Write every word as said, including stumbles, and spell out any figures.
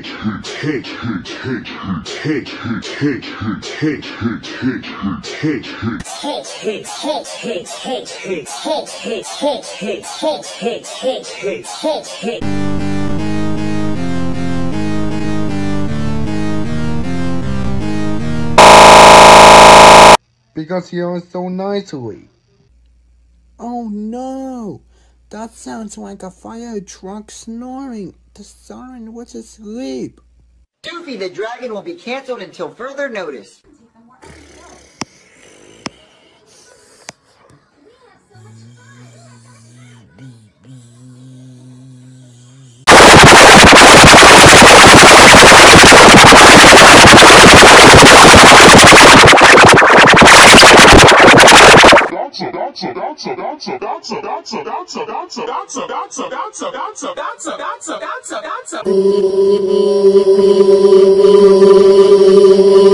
Because he yells so nicely. Oh no! That sounds like a fire truck snoring. The siren was asleep. Doofy the Dragon will be canceled until further notice. Gotcha,